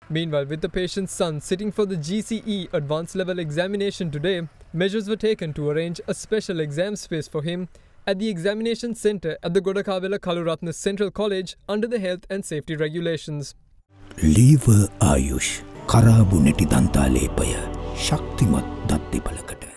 Meanwhile, with the patient's son sitting for the GCE advanced level examination today, measures were taken to arrange a special exam space for him at the examination centre at the Godakavela Kaluratna Central College under the health and safety regulations. Lever Ayush Karabu Neti Danta Lepaya Shaktimat Datti Palakata